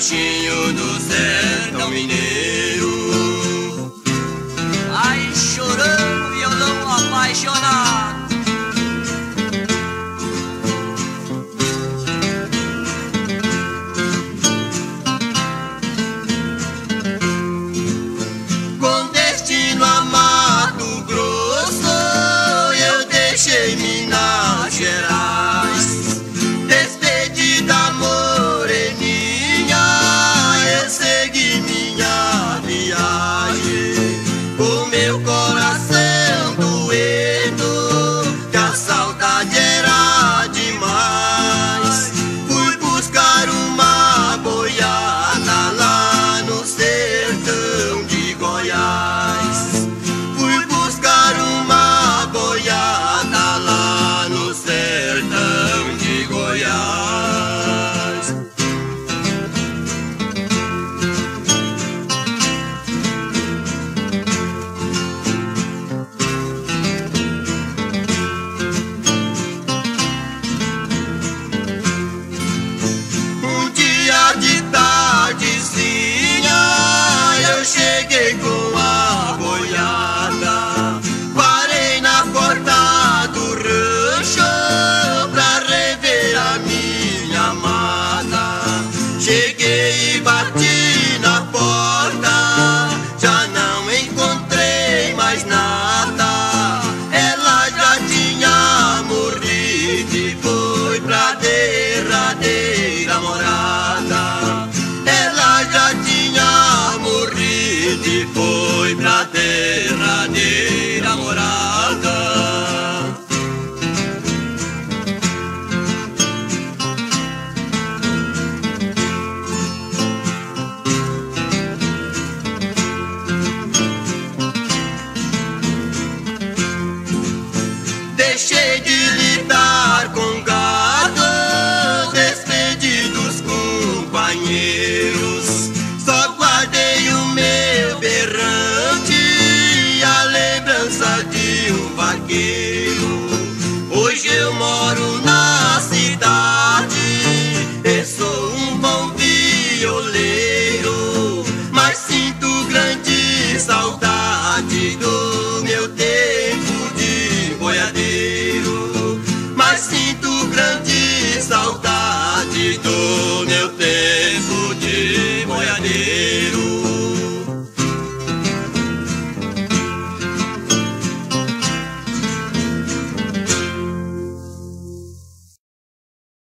bichinho do sertão mineiro. Aí chorando, violão apaixonado. Com destino a Mato Grosso, eu deixei Minas Gerais. Despedida moreninha, eu segui minha viagem. Com meu coração doendo, que a saudade era demais. Fui buscar uma boiada lá no sertão de Goiás. Fui buscar uma boiada lá no sertão de Goiás. Um dia de tardezinha eu cheguei com a boiada. Parei na porta do rancho pra rever a minha amada. Cheguei e bati na porta, já não encontrei mais nada. Ela já tinha morrido e foi pra derradeira morada. Ela já tinha morrido e foi pra derradeira morada. Deixei de lidar com gado, despedi dos companheiros. Só guardei o meu berrante e a lembrança de um vaqueiro.